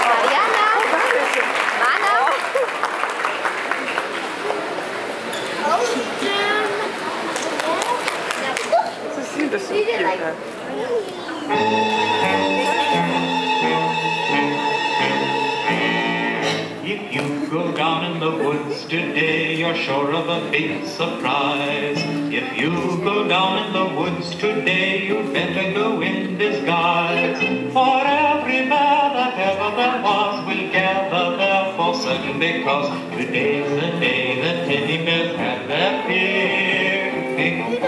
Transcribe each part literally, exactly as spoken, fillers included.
Mariana. Mana. Ceci, de ce qui est If you go down in the woods today, you're sure of a big surprise. If you go down in the woods today, you'd better go in disguise. For every bear that ever there was will gather there for certain, because today's the day that teddy bears have their picnic.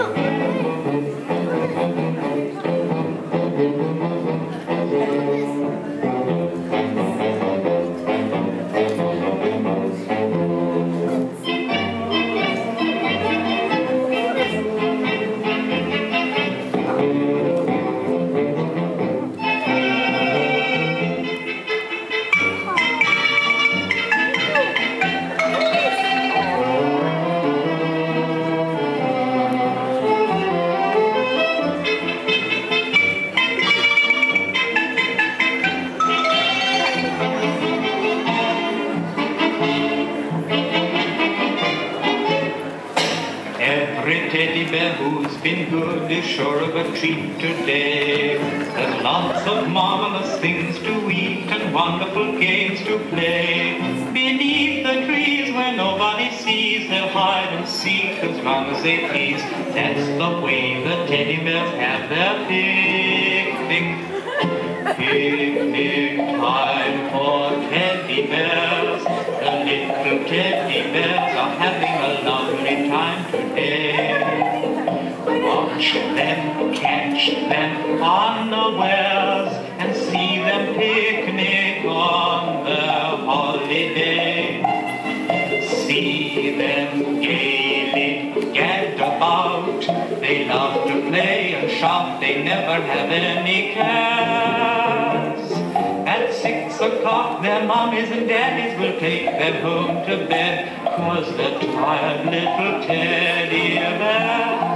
Every teddy bear who's been good is sure of a treat today. There's lots of marvelous things to eat and wonderful games to play. Beneath the trees where nobody sees, they'll hide and seek as long as they please. That's the way the teddy bears have their picnic. Picnic time for teddy bears. The little teddy bears are having a lovely time today. Watch them, catch them unawares, and see them picnic on their holiday. See them gaily gad about. They love to play and shout, they never have any cares. At six o'clock their mommies and daddies will take them home to bed, 'cause the tired little teddy bear